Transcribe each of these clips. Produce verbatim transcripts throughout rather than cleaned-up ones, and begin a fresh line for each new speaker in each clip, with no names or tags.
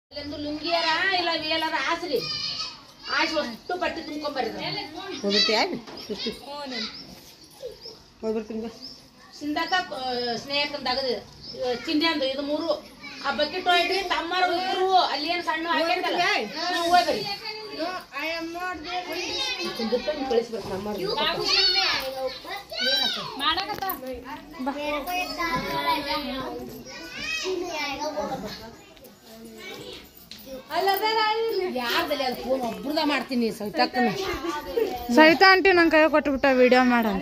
ಲುಂಗಿಯರ ಇಲ್ಲ ವೇಲರ ಆಸ್ರಿ ಆಶ್ ಅಷ್ಟು ಬಟ್ಟೆ ತುಂಬ್ಕೊಂಬರ್ರಿ
ಹೋಗ್ಬಿಡ್ತೀಯ ಹೋಗ್ಬಿಡ್ತೀನಿ
ಸಿಂದಾಕ ಸ್ನೇಹಕ್ಕಂತ ಆಗದ ಚಿಂಡಿ ಅಂದು ಇದು ಮೂರು ಆ ಬಕೆಟ್ ಹೊಯ್ಡ್ರಿ ತಮ್ಮರು ಇಬ್ರು ಅಲ್ಲಿ ಏನು ಸಣ್ಣ ಹಾಕ್ಯಾರಲ್ಲ ನೀವು ಹೋಗ್ಬರ್ರಿ ಕಳಿಸ್ಬೇಕು ತಮ್ಮರು ಮಾಡಕತ್ತ ಯಾರ್ದಲ್ಲಿ ಅದು ಫೋನ್ ಒಬ್ರದ ಮಾಡ್ತೀನಿ ಸವಿತಾಕ್ಕನ
ಸವಿತಾ ಆಂಟಿ ನನ್ನ ಕೈ ಕೊಟ್ಬಿಟ್ಟ ವಿಡಿಯೋ ಮಾಡಂತ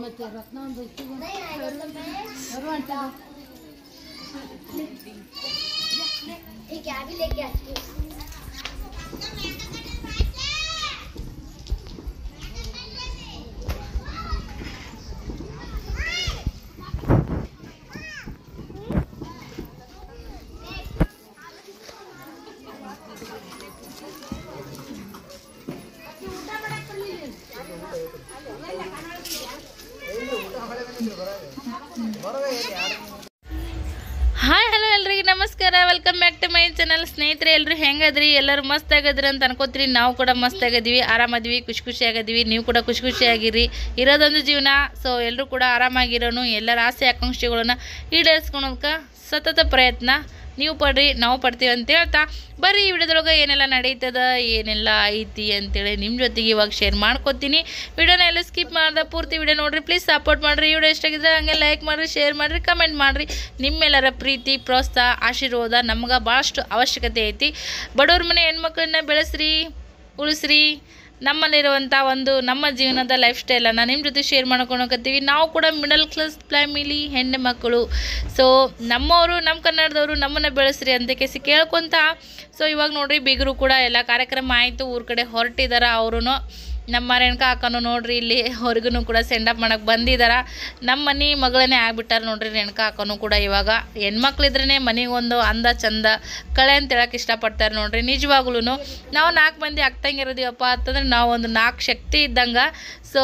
ಹಾಯ್ ಹಲೋ ಎಲ್ರಿಗೆ ನಮಸ್ಕಾರ welcome back to my channel. ಸ್ನೇಹಿತರೆ ಎಲ್ಲರೂ ಹೆಂಗದ್ರಿ? ಎಲ್ಲರೂ ಮಸ್ತ್ ಆಗದ್ರಿ ಅಂತ ಅನ್ಕೋತೀರಿ. ನಾವು ಕೂಡ ಮಸ್ತ್ ಆಗಿದ್ವಿ, ಆರಾಮದ್ವಿ, ಖುಷಿ ಖುಷಿ ಆಗಿದ್ವಿ. ನೀವು ಕೂಡ ಖುಷಿ ಖುಷಿಯಾಗಿರಿ. ಇರೋದೊಂದು ಜೀವನ, ಸೊ ಎಲ್ಲರೂ ಕೂಡ ಆರಾಮಾಗಿರೋನು, ಎಲ್ಲರ ಆಸೆ ಆಕಾಂಕ್ಷೆಗಳನ್ನ ಈಡೇರಿಸ್ಕೊಳೋದಕ್ಕೆ ಸತತ ಪ್ರಯತ್ನ ನೀವು ಪಡ್ರಿ, ನಾವು ಪಡ್ತೀವಿ ಅಂತ ಹೇಳ್ತಾ ಬರ್ರಿ ಈ ವಿಡಿಯೋದೊಳಗೆ ಏನೆಲ್ಲ ನಡೀತದ ಏನೆಲ್ಲ ಐತಿ ಅಂತೇಳಿ ನಿಮ್ಮ ಜೊತೆಗೆ ಇವಾಗ ಶೇರ್ ಮಾಡ್ಕೊತೀನಿ. ವಿಡಿಯೋನ ಎಲ್ಲ ಸ್ಕಿಪ್ ಮಾಡ್ದೆ ಪೂರ್ತಿ ವಿಡಿಯೋ ನೋಡಿರಿ. ಪ್ಲೀಸ್ ಸಪೋರ್ಟ್ ಮಾಡಿರಿ. ವಿಡಿಯೋ ಇಷ್ಟಾಗಿದ್ರೆ ಹಂಗೆ ಲೈಕ್ ಮಾಡಿರಿ, ಶೇರ್ ಮಾಡಿರಿ, ಕಮೆಂಟ್ ಮಾಡಿರಿ. ನಿಮ್ಮೆಲ್ಲರ ಪ್ರೀತಿ ಪ್ರೋತ್ಸಾಹ ಆಶೀರ್ವಾದ ನಮ್ಗೆ ಭಾಳಷ್ಟು ಅವಶ್ಯಕತೆ ಐತಿ. ಬಡವ್ರ ಮನೆ ಹೆಣ್ಮಕ್ಳನ್ನ ಬೆಳೆಸ್ರಿ, ಉಳಿಸ್ರಿ. ನಮ್ಮಲ್ಲಿರುವಂಥ ಒಂದು ನಮ್ಮ ಜೀವನದ ಲೈಫ್ ಸ್ಟೈಲನ್ನು ನಿಮ್ಮ ಜೊತೆ ಶೇರ್ ಮಾಡ್ಕೊಳಕತ್ತೀವಿ. ನಾವು ಕೂಡ ಮಿಡಲ್ ಕ್ಲಾಸ್ ಫ್ಯಾಮಿಲಿ ಹೆಣ್ಣು ಮಕ್ಕಳು. ಸೊ ನಮ್ಮವರು, ನಮ್ಮ ಕನ್ನಡದವರು ನಮ್ಮನ್ನು ಬೆಳೆಸ್ರಿ ಅಂತ ಕೇಸಿ ಕೇಳ್ಕೊತ, ಸೊ ಇವಾಗ ನೋಡಿರಿ ಬೀಗರು ಕೂಡ ಎಲ್ಲ ಕಾರ್ಯಕ್ರಮ ಆಯಿತು, ಊರ ಕಡೆ ಹೊರಟಿದ್ದಾರೆ. ಅವರು ನಮ್ಮ ರೇಣುಕಾ ಅಕ್ಕನೂ ನೋಡ್ರಿ ಇಲ್ಲಿ ಹೊರಗೂ ಕೂಡ ಸೆಂಡಪ್ ಮಾಡೋಕ್ಕೆ ಬಂದಿದ್ದಾರೆ. ನಮ್ಮ ಮನೆ ಮಗಳನ್ನೇ ಆಗ್ಬಿಟ್ಟಾರೆ ನೋಡ್ರಿ ರೇಣುಕಾ ಅಕ್ಕನೂ ಕೂಡ. ಇವಾಗ ಹೆಣ್ಮಕ್ಳಿದ್ರೇ ಮನೆಗೊಂದು ಅಂದ ಚಂದ ಕಳೆ ಅಂತ ಹೇಳಕ್ಕೆ ಇಷ್ಟಪಡ್ತಾರೆ ನೋಡ್ರಿ. ನಿಜವಾಗ್ಲೂ ನಾವು ನಾಲ್ಕು ಮಂದಿ ಆಗ್ತಂಗಿರೋದೀವಪ್ಪ ಅಂತಂದ್ರೆ ನಾವು ಒಂದು ನಾಲ್ಕು ಶಕ್ತಿ ಇದ್ದಂಗೆ. ಸೊ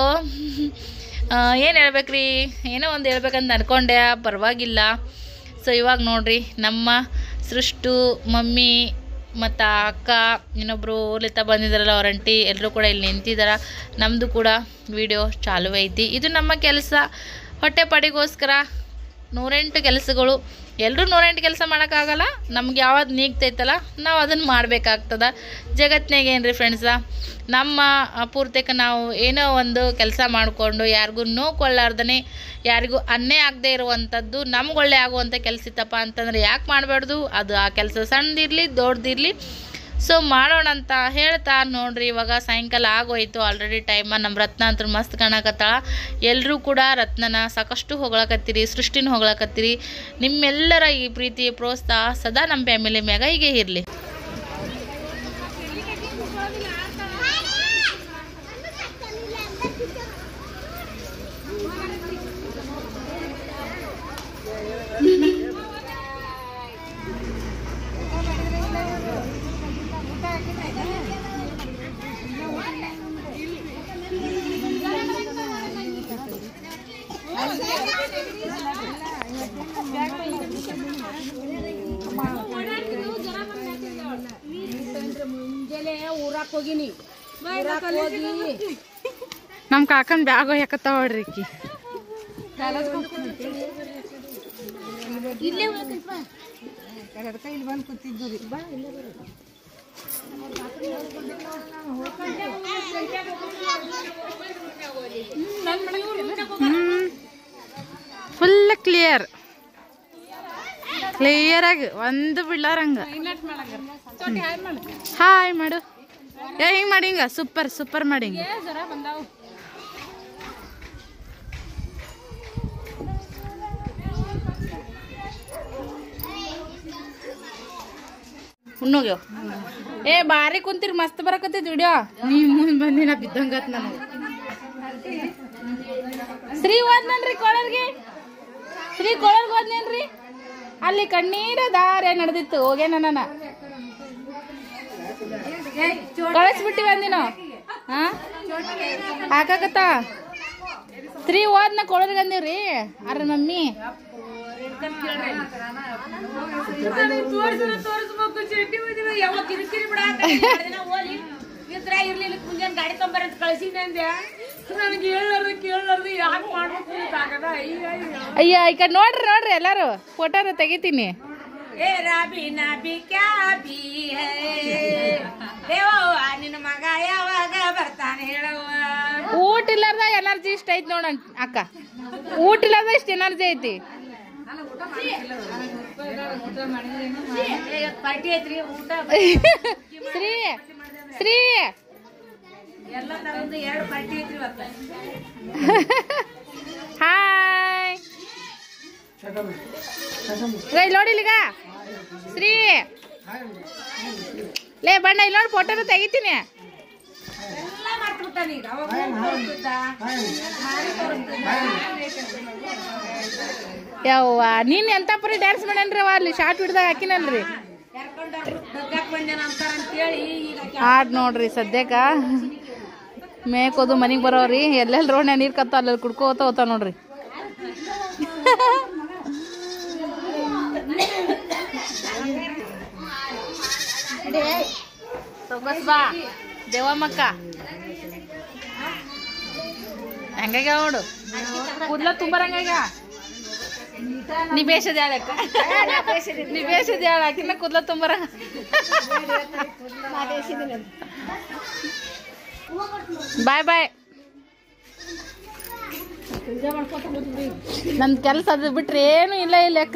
ಏನು ಹೇಳ್ಬೇಕ್ರಿ, ಏನೋ ಒಂದು ಹೇಳ್ಬೇಕಂತ ಅನ್ಕೊಂಡೆ, ಪರವಾಗಿಲ್ಲ. ಸೊ ಇವಾಗ ನೋಡ್ರಿ ನಮ್ಮ ಸೃಷ್ಟು ಮಮ್ಮಿ ಮತ್ತು ಅಕ್ಕ ಇನ್ನೊಬ್ಬರು ಊರ್ಲಿತ್ತ ಬಂದಿದ್ದಾರಲ್ಲ ಅವ್ರ ಅಂಟಿ ಎಲ್ಲರೂ ಕೂಡ ಇಲ್ಲಿ ನಿಂತಿದ್ದಾರೆ. ನಮ್ಮದು ಕೂಡ ವಿಡಿಯೋ ಚಾಲು ಐತಿ. ಇದು ನಮ್ಮ ಕೆಲಸ, ಹೊಟ್ಟೆ ಪಾಡಿಗೋಸ್ಕರ ನೂರೆಂಟು ಕೆಲಸಗಳು. ಎಲ್ಲರೂ ನೂರೆಂಟು ಕೆಲಸ ಮಾಡೋಕ್ಕಾಗಲ್ಲ. ನಮ್ಗೆ ಯಾವ್ದು ನೀಗ್ತೈತಲ್ಲ ನಾವು ಅದನ್ನು ಮಾಡಬೇಕಾಗ್ತದೆ. ಜಗತ್ತಿನಾಗ ಏನು ರೀ ಫ್ರೆಂಡ್ಸ, ನಮ್ಮ ಪೂರ್ತಕ್ಕೆ ನಾವು ಏನೋ ಒಂದು ಕೆಲಸ ಮಾಡಿಕೊಂಡು ಯಾರಿಗೂ ನೋವು ಕೊಳ್ಳಾರ್ದೇ, ಯಾರಿಗೂ ಅನ್ಯಾಯ ಆಗದೆ ಇರುವಂಥದ್ದು ನಮ್ಗೆ ಒಳ್ಳೆ ಆಗುವಂಥ ಕೆಲಸ ಇತ್ತಪ್ಪ ಅಂತಂದ್ರೆ ಯಾಕೆ ಮಾಡಬಾರ್ದು? ಅದು ಆ ಕೆಲಸ ಸಣ್ಣದಿರಲಿ ದೊಡ್ಡದಿರಲಿ, ಸೊ ಮಾಡೋಣ ಅಂತ ಹೇಳ್ತಾ ನೋಡ್ರಿ ಇವಾಗ ಸಾಯಂಕಾಲ ಆಗೋಯ್ತು ಆಲ್ರೆಡಿ ಟೈಮ. ನಮ್ಮ ರತ್ನ ಅಂತೂ ಮಸ್ತ್ ಕಾಣಕತ್ತಾಳ. ಎಲ್ಲರೂ ಕೂಡ ರತ್ನನ ಸಾಕಷ್ಟು ಹೊಗಳಕತ್ತೀರಿ, ಸೃಷ್ಟಿನ ಹೊಗಳಕತ್ತೀರಿ. ನಿಮ್ಮೆಲ್ಲರ ಈ ಪ್ರೀತಿ ಪ್ರೋತ್ಸಾಹ ಸದಾ ನಮ್ಮ ಫ್ಯಾಮಿಲಿ ಮ್ಯಾಗ ಹೀಗೆ ಇರಲಿ.
ಮುಂಜಾನೆ ಊರಾಕ್ ಹೋಗಿನಿ, ಊರಾಕ್ ಹೋಗಿ
ನಮ್ಮ ಕಾಕನ್ ಬ್ಯಾಗ್ ಒಯ್ಯಕತ್ತಾವ ನೋಡ್ರಿ ಈಕಿ.
ಇಲ್ಲೇ
ಇಲ್ಲಿ ಬಂದು ಕೂತಿದ್ದು ರೀ. ಫುಲ್ ಕ್ಲಿಯರ್ ಕ್ಲಿಯರ್ ಆಗಿ ಒಂದು ಬಿಡ್ಲಾರಂಗ. ಹಾಯ್ ಮಾಡು, ಏ ಹಿಂಗೆ ಮಾಡಿ, ಹಿಂಗ ಸೂಪರ್ ಸೂಪರ್ ಮಾಡಿ. ಹಿಂಗೆ
ಹುಣ್ಣೋಗ್ಯವ. ಏ ಬಾರಿ ಕುಂತೀರಿ, ಮಸ್ತ್ ಬರಕತ್ತೈತಿ ವಿಡಿಯೋ.
ನೀವು ಮುಂದೆ ಬಂದಿ ನಾ ಬಿದ್ದಂಗತ್ ನನಗೆ.
ಶ್ರೀ ಹೋದ್ನನ್ರಿ ಕೊಳರ್ಗೆ, ಶ್ರೀ ಕೊಳರ್ಗೆ ಹೋದ್ನೇನ್ರಿ. ಅಲ್ಲಿ ಕಣ್ಣೀರ ದಾರೆ ನಡೆದಿತ್ತು, ಹೋಗೇನ ನನ್ನ ಕಳಿಸ್ಬಿಟ್ಟಿವಿ ಅಂದಿನ ಹಾಕಾಕತ್ತ. ಶ್ರೀ ಹೋದ್ನ ಕೊಳರ್ಗೆ ಅಂದಿವ್ರಿ. ಅರ ಮಮ್ಮಿ ಬೇಕಂತ ಕೇಳ್ರಿ ತೋರಿಸ್ಬೇಕು ಚಟ್ನಿ ಹೋಯ್ತಿವಿ ಯಾವ ಕಿರಿಕಿರಿ ಬಿಡಾಕ ಹೋಲಿ ಇದ್ರ ಇರ್ಲಿಲ್ಲ ಮುಂಜಾನೆ ಗಾಡಿ ತೊಂಬರ ಅಂತ ಕಳ್ಸಿದ್ದೆ ಅಂದೆ ನನಗೆ ಹೇಳಾರ್ದು ಕೇಳಾರ್ದು ಯಾಕೆ ಮಾಡ್ಬೇಕು ಆಗದ
ಅಯ್ಯ ಈ ಕಡೆ ನೋಡ್ರಿ ನೋಡ್ರಿ ಎಲ್ಲಾರು ಫೋಟೋನ ತೆಗಿತೀನಿ
ಏ ರಾಬಿ ನಾಬಿ ಕ್ಯಾ ಬಿ ಹೇ ದೇವವ್ವ ನಿನ್ನ ಮಗ ಯಾವಾಗ ಬರ್ತಾನೆ ಹೇಳವ್ವ
ಊಟ ಇಲ್ಲಾರ್ದ ಎನರ್ಜಿ ಇಷ್ಟ ಐತಿ ನೋಡ ಅಕ್ಕ ಊಟ ಇಲ್ಲಾರ್ದ ಇಷ್ಟ ಎನರ್ಜಿ ಐತಿ
ಪಾರ್ಟಿ ಐತ್ರಿ ಊಟ
ಶ್ರೀ ಶ್ರೀ
ಎಲ್ಲ ತರದ್ದು ಎರಡು ಪಾರ್ಟಿ ಐತ್ರಿ ಇವತ್ತು
ಹಾಯ್ ಇಲ್ಲಿ ನೋಡಿಲಿಗ ಶ್ರೀ ಲೇ ಬಣ್ಣ ಇಲ್ಲಿ ನೋಡಿ ಫೋಟೋನ ತೆಗಿತೀನಿ
ಎಲ್ಲ ಮಾಡ್ಬಿಟ್ಟಾನ ಈಗ ಅವಾಗ
ಯವ್ವ ನೀನ್ ಎಂತ ಪರಿ ಡ್ಯಾನ್ಸ್ ಮಾಡೇನ್ರಿ ಅವ ಅಲ್ಲಿ ಶಾರ್ಟ್ ಹಿಡ್ದಾಗ ಹಾಕಿನಲ್ರಿ ಆಡ್ ನೋಡ್ರಿ ಸದ್ಯಕ್ಕ ಮೇಕೋದು ಮನಿಗ್ ಬರೋರಿ ಎಲ್ಲೆಲ್ ರೋಡ್ನ್ಯಾಗ ನೀರ್ ಕತ್ತ ಅಲ್ಲೆಲ್ಲಿ ಕುಡ್ಕೋತ ಹೋತಾವ ನೋಡ್ರಿ ಬಾ ದೇವಮ್ಮಕ್ಕ ಹೆಂಗಾಗ ನೋಡು ಕೂದ್ಲ ತುಂಬರಂಗ ನೀ ಬೇಸದ ಹೇಳಕ್ಕ ನೀ ಬೇಸದ ಹೇಳ ಆಕಿನ ಕೂದ್ಲ ತುಂಬರ ಬಾಯ್ ಬಾಯ್ ನನ್ ಕೆಲ್ಸ ಅದು ಬಿಟ್ರೆ ಏನು ಇಲ್ಲ ಇಲ್ಲ ಅಕ್ಕ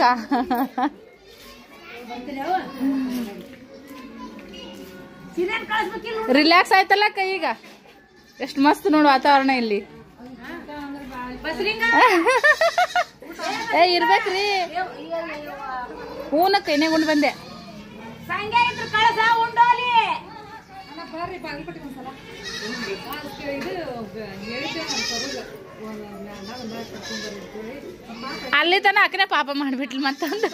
ರಿಲ್ಯಾಕ್ಸ್ ಆಯ್ತಲ್ಲ ಅಕ್ಕ ಈಗ ಎಷ್ಟು ಮಸ್ತ್ ನೋಡು ವಾತಾವರಣ ಇಲ್ಲಿ ಏ ಇರ್ಬೇಕ್ರಿ ಹೂನಕ್ಕ ಇನ್ನೇ ಉಂಡು ಬಂದೆ ಅಲ್ಲಿ ತನ ಅಕ್ಕನೆ ಪಾಪ ಮಾಡ್ಬಿಟ್ಲಿ ಮತ್ತೊಂದು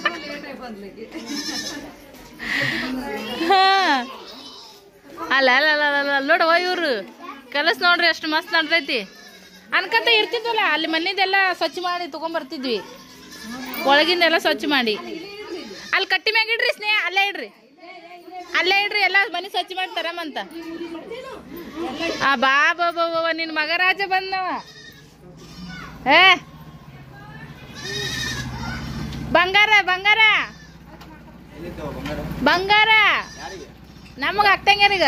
ಹಾ ಅಲ್ಲ ಅಲ್ಲ ಅಲ್ಲ ನೋಡುವ ಇವ್ರು ಕೆಲಸ ನೋಡ್ರಿ ಎಷ್ಟು ಮಸ್ತ್ ನಡ್ದೈತಿ ಅನ್ಕಂತ ಇರ್ತಿದ್ವಲ್ಲ ಅಲ್ಲಿ ಮನೆದೆಲ್ಲ ಸ್ವಚ್ಛ ಮಾಡಿ ತಗೊಂಡ್ಬರ್ತಿದ್ವಿ ಒಳಗಿಂದೆಲ್ಲ ಸ್ವಚ್ಛ ಮಾಡಿ ಅಲ್ಲಿ ಕಟ್ಟಿ ಮ್ಯಾಗ ಇಡ್ರಿ ಸ್ನೇಹ ಅಲ್ಲೇ ಇಡ್ರಿ ಅಲ್ಲೇ ಇಡ್ರಿ ಎಲ್ಲ ಮನೆ ಸ್ವಚ್ಛ ಮಾಡಿ ತರಮಂತ ಆ ಬಾ ಬಾ ಬಾ ನಿನ್ ಮಗರಾಜ ಬಂದವ ಏ ಬಂಗಾರ ಬಂಗಾರ ಬಂಗಾರ ನಮಗ ಆಗ್ತಂಗ್ಯಾರೀಗ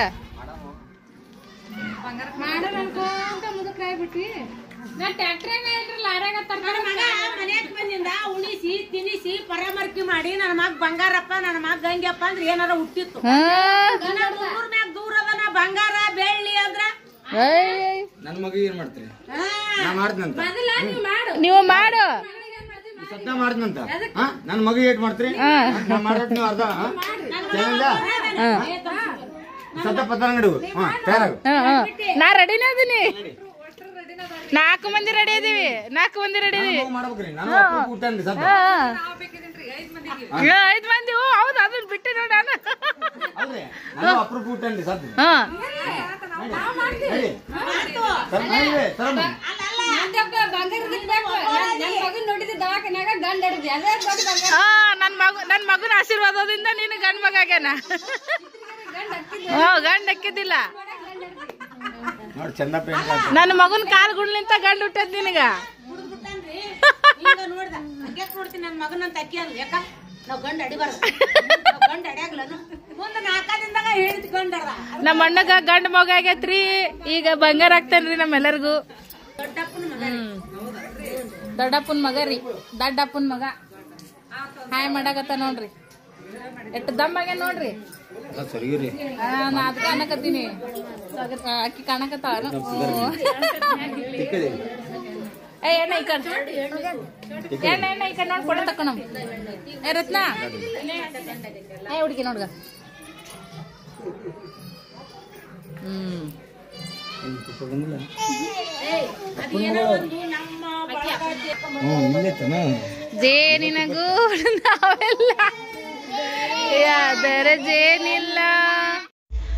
ಬಂದಿಂದ ಉಣಿಸಿ ತಿನಿಸಿ ಪರಾಮರ್ಶಿ ಮಾಡಿ ನನ್ನ ಮಗ ಬಂಗಾರಪ್ಪ ನನ್ನ ಮಗ ಗಂಗಪ್ಪ ಅಂದ್ರೆ ಏನಾರ ಹುಟ್ಟಿತ್ತು ಊರ್ ಮ್ಯಾಗ ದೂರ ಅದನ ಬಂಗಾರ ಬೆಳ್ಳಿ ಅಂದ್ರ
ನನ್ ಮಗ ಏನ್ ಮಾಡ್ತೀರಿ ನಾ ಮಾಡ್ತಂತ
ನೀವು ಮಾಡು
ಸದ್ದ ಮಾಡ್ತಂತ ನನ್ ಮಗ ಏಟ್ ಮಾಡ್ತೀರಿ ನಾ ಮಾಡೋಟ್ ನೀವು ಅರ್ಧ ಸದ್ದ ಪತ್ತಂಗಡಿ
ನಾ ರೆಡಿನ ಅದೀನಿ ನಾಲ್ಕು ಮಂದಿ ರೆಡಿ ಇದೀವಿ ನಾಲ್ಕು ಮಂದಿ ರೆಡಿ ಇದೀವಿ
ಮಾಡ್ಬೇಕ್ರಿ ನಾನು ಊಟನ್ರಿ ಸದ್ದ
ಐದ್ ಮಂದಿ ಹೌದು ಅದನ್ನ ಬಿಟ್ಟು ನೋಡ
ಹೌದ್ರಿ ನಾನು ಅಪ್ರೂಪ್ ಊಟನ್ರಿ ಸದ್ದ
ಹಾ ನನ್ ಮಗ ನನ್ ಮಗನ ಆಶೀರ್ವಾದದಿಂದ ನೀನು ಗಂಡ್ ಮಗ ಆಗ್ಯಾನ ಗಂಡ್ ಅಕ್ಕಿದ್ದಿಲ್ಲ ನನ್ನ ಮಗನ ಕಾಲ್ ಗುಡ್ಲಿಂತ ಗಂಡ್ ಹುಟ್ಟದ್ ನಿನಗ
ನೋಡ್ತೀನಿ ನನ್ ಮಗನಂತ ಅಕ್ಕಿ ಅಲ್ಲ ಯಾಕ ನಾವ್ ಗಂಡ ಅಡಿಬಾರ್ದು ಗಂಡ ಅಡ್ಯಾಗ್ಲನು ಮುಂದೆ ನಾಲ್ಕದಿಂದಾಗ ಹೇಳಿದ್ ಗಂಡ
ನಮ್ಮ ಅಣ್ಣಗ ಗಂಡ ಮಗ ಆಗೈತ್ರಿ ಈಗ ಬಂಗಾರ ಆಗ್ತಾನ್ರಿ ನಮ್ಮೆಲ್ಲರಿಗೂ ದೊಡ್ಡಪ್ಪನ ಮಗ ರೀ ದೊಡ್ಡಪ್ಪನ ಮಗ ಹಾಯ್ ಮಾಡಾಕತ್ತ ನೋಡ್ರಿ ಎಷ್ಟು ದಮ್ಮಾಗ ನೋಡ್ರಿ ನಾ ಅದಕ್ಕೆ ಅನ್ನಕತ್ತೀನಿ ಅಕ್ಕಿ ಕಾಣಕತ್ತ ಏ ಎಣ್ಣ ಈ ಕಡೆ ಎಣ್ಣ ಎಣ್ಣ ಈ ಕಡೆ ನೋಡಿ ಕೊಡ ತಕೊಂಡ ಏ ರತ್ನ ಏ ಹುಡುಗಿ ನೋಡ್ಗ ಹ್ಮ್ ಜೇನಿನಗೂ ನಾವೆಲ್ಲ ಯಾದರ ಜೇನಿಲ್ಲ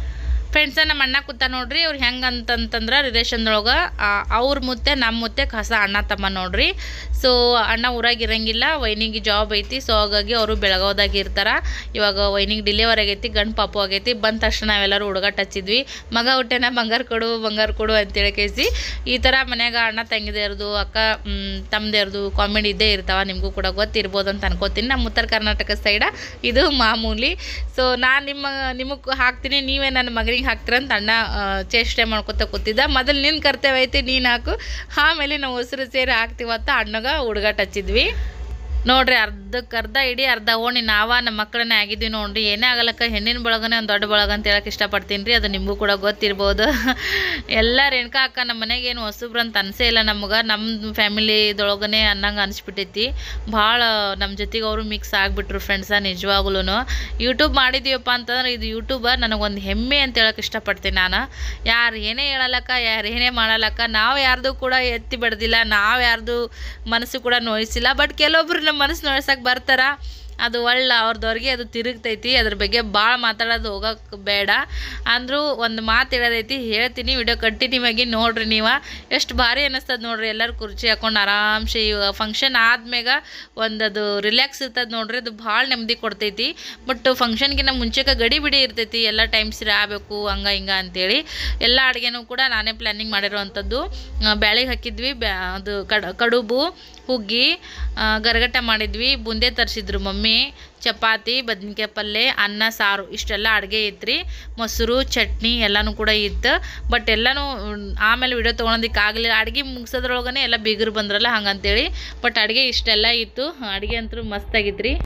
ಫ್ರೆಂಡ್ಸ ನಮ್ಮ ಅಣ್ಣ ಕೂತ ನೋಡ್ರಿ ಅವ್ರು ಹೆಂಗೆ ಅಂತಂತಂದ್ರೆ ರಿಲೇಷನ್ದೊಳಗೆ ಅವ್ರ ಮುತ್ತೆ ನಮ್ಮ ಮುತ್ತೆ ಕಸ ಅಣ್ಣ ತಮ್ಮ ನೋಡ್ರಿ. ಸೊ ಅಣ್ಣ ಊರಾಗ ಇರಂಗಿಲ್ಲ, ವೈನಿಗೆ ಜಾಬ್ ಐತಿ. ಸೊ ಹಾಗಾಗಿ ಅವರು ಬೆಳಗಾವ್ದಾಗ ಇರ್ತಾರೆ. ಇವಾಗ ವೈನಿಗೆ ಡಿಲಿವರಿ ಆಗೈತಿ, ಗಂಡು ಪಾಪು ಆಗೈತಿ. ಬಂದ ತಕ್ಷಣ ನಾವೆಲ್ಲರೂ ಹುಡುಗಾಟ ಹಚ್ಚಿದ್ವಿ, ಮಗ ಹುಟ್ಟೆನ ಬಂಗಾರ ಕೊಡು ಬಂಗಾರ ಕೊಡು ಅಂತೇಳಿ ಕೇಸಿ. ಈ ಥರ ಮನ್ಯಾಗ ಅಣ್ಣ ತಂಗಿದೇರ್ದು ಅಕ್ಕ ತಮ್ಮದೇರ್ದು ಕಾಮಿಡಿ ಇದ್ದೇ ಇರ್ತಾವೆ, ನಿಮಗೂ ಕೂಡ ಗೊತ್ತಿರ್ಬೋದು ಅಂತ ಅನ್ಕೋತೀನಿ. ನಮ್ಮ ಉತ್ತರ ಕರ್ನಾಟಕ ಸೈಡ ಇದು ಮಾಮೂಲಿ. ಸೊ ನಾನು ನಿಮ್ಮ ನಿಮಗೆ ಹಾಕ್ತೀನಿ, ನೀವೇ ನನ್ನ ಮಗನಿಗೆ ಹಾಕ್ತೀರಂತ ಅಣ್ಣ ಚೇಷ್ಟೆ ಮಾಡ್ಕೊತ ಕೂತಿದ್ದ. ಮೊದಲು ನಿನ್ನ ಕರ್ತವ್ಯ ಐತಿ, ನೀನು ಹಾಕು, ಆಮೇಲೆ ನಾವು ಉಸಿರು ಸೇರಿ ಹಾಕ್ತೀವತ್ತ ಅಣ್ಣಗ ಹುಡುಗಾಟ ಹಚ್ಚಿದ್ವಿ ನೋಡ್ರಿ. ಅರ್ಧಕ್ಕೆ ಅರ್ಧ ಇಡೀ ಅರ್ಧ ಓಣಿ ನಾವ ನಮ್ಮ ಮಕ್ಕಳನ್ನೇ ಆಗಿದ್ವಿ ನೋಡ್ರಿ. ಏನೇ ಆಗಲಕ್ಕ ಹೆಣ್ಣಿನ ಬಳಗನೇ ಒಂದು ದೊಡ್ಡ ಬಳಗ ಅಂತ ಹೇಳಕ್ಕೆ ಇಷ್ಟಪಡ್ತೀನಿ ರೀ. ಅದು ನಿಮಗೂ ಕೂಡ ಗೊತ್ತಿರ್ಬೋದು. ಎಲ್ಲ ರೇಣುಕಾ ಅಕ್ಕ ನಮ್ಮ ಮನೆಗೆ ಏನು ಹೊಸಬ್ರು ಅಂತ ಅನಿಸೇ ಇಲ್ಲ ನಮ್ಗೆ. ನಮ್ಮ ಫ್ಯಾಮಿಲಿದೊಳಗನೆ ಅನ್ನಂಗೆ ಅನಿಸ್ಬಿಟ್ಟೈತಿ. ಭಾಳ ನಮ್ಮ ಜೊತೆಗೆ ಅವರು ಮಿಕ್ಸ್ ಆಗಿಬಿಟ್ರು ಫ್ರೆಂಡ್ಸ. ನಿಜವಾಗ್ಲೂ ಯೂಟ್ಯೂಬ್ ಮಾಡಿದ್ದೀವಪ್ಪ ಅಂತಂದ್ರೆ ಇದು ಯೂಟ್ಯೂಬ ನನಗೊಂದು ಹೆಮ್ಮೆ ಅಂತ ಹೇಳಕ್ಕೆ ಇಷ್ಟಪಡ್ತೀನಿ ನಾನು. ಯಾರು ಏನೇ ಹೇಳಲಕ್ಕ, ಯಾರು ಏನೇ ಮಾಡಲಕ್ಕ, ನಾವು ಯಾರ್ದು ಕೂಡ ಎತ್ತಿ ಬೆಳೆದಿಲ್ಲ, ನಾವು ಯಾರ್ದು ಮನಸ್ಸು ಕೂಡ ನೋಯಿಸಿಲ್ಲ. ಬಟ್ ಕೆಲವೊಬ್ರು ನಮ್ಮ ಮನಸ್ಸು ನೋಡ್ಸಕ್ಕೆ ಬರ್ತಾರ, ಅದು ಒಳ್ಳೆ ಅವ್ರದವ್ರಿಗೆ ಅದು ತಿರುಗ್ತೈತಿ. ಅದ್ರ ಬಗ್ಗೆ ಭಾಳ ಮಾತಾಡೋದು ಹೋಗೋಕೆ ಬೇಡ. ಅಂದರೂ ಒಂದು ಮಾತು ಹೇಳೋದೈತಿ, ಹೇಳ್ತೀನಿ. ವಿಡಿಯೋ ಕಂಟಿನ್ಯೂ ಆಗಿ ನೋಡ್ರಿ. ನೀವು ಎಷ್ಟು ಭಾರಿ ಅನ್ನಿಸ್ತದೆ ನೋಡ್ರಿ. ಎಲ್ಲರೂ ಕುರ್ಚಿ ಹಾಕೊಂಡು ಆರಾಮ್ಸೆ ಇವಾಗ ಫಂಕ್ಷನ್ ಆದ್ಮ್ಯಾಗ ಒಂದು ಅದು ರಿಲ್ಯಾಕ್ಸ್ ಇರ್ತದೆ ನೋಡ್ರಿ. ಅದು ಭಾಳ ನೆಮ್ಮದಿ ಕೊಡ್ತೈತಿ. ಬಟ್ ಫಂಕ್ಷನ್ಗಿನ್ನ ಮುಂಚೆಗೆ ಗಡಿ ಬಿಡಿ ಇರ್ತೈತಿ, ಎಲ್ಲ ಟೈಮ್ ಸಿರ ಆಗಬೇಕು ಹಂಗೆ ಹಿಂಗೆ ಅಂತೇಳಿ. ಎಲ್ಲ ಅಡುಗೆನೂ ಕೂಡ ನಾನೇ ಪ್ಲ್ಯಾನಿಂಗ್ ಮಾಡಿರೋವಂಥದ್ದು. ಬ್ಯಾಳಿಗೆ ಹಾಕಿದ್ವಿ, ಬ್ಯಾ ಅದು ಕಡ್ ಕಡುಬು, ಹುಗ್ಗಿ, ಗರಗಟ್ಟ ಮಾಡಿದ್ವಿ, ಬುಂದೆ ತರಿಸಿದ್ರು ಮಮ್ಮಿ, ಚಪಾತಿ, ಬದ್ನಿಕಾಯಿ ಪಲ್ಯ, ಅನ್ನ, ಸಾರು, ಇಷ್ಟೆಲ್ಲ ಅಡುಗೆ ಇತ್ತು. ಮೊಸರು, ಚಟ್ನಿ ಎಲ್ಲನೂ ಕೂಡ ಇತ್ತು. ಬಟ್ ಎಲ್ಲನೂ ಆಮೇಲೆ ವಿಡಿಯೋ ತೊಗೊಳೋದಕ್ಕೆ ಆಗಲಿಲ್ಲ. ಅಡುಗೆ ಮುಗಿಸೋದ್ರೊಳಗನೆ ಎಲ್ಲ ಬೀಗರು ಬಂದ್ರಲ್ಲ ಹಂಗಂತೇಳಿ. ಬಟ್ ಅಡುಗೆ ಇಷ್ಟೆಲ್ಲ ಇತ್ತು. ಅಡುಗೆ ಅಂತೂ ಮಸ್ತಾಗಿತ್ತು ರೀ.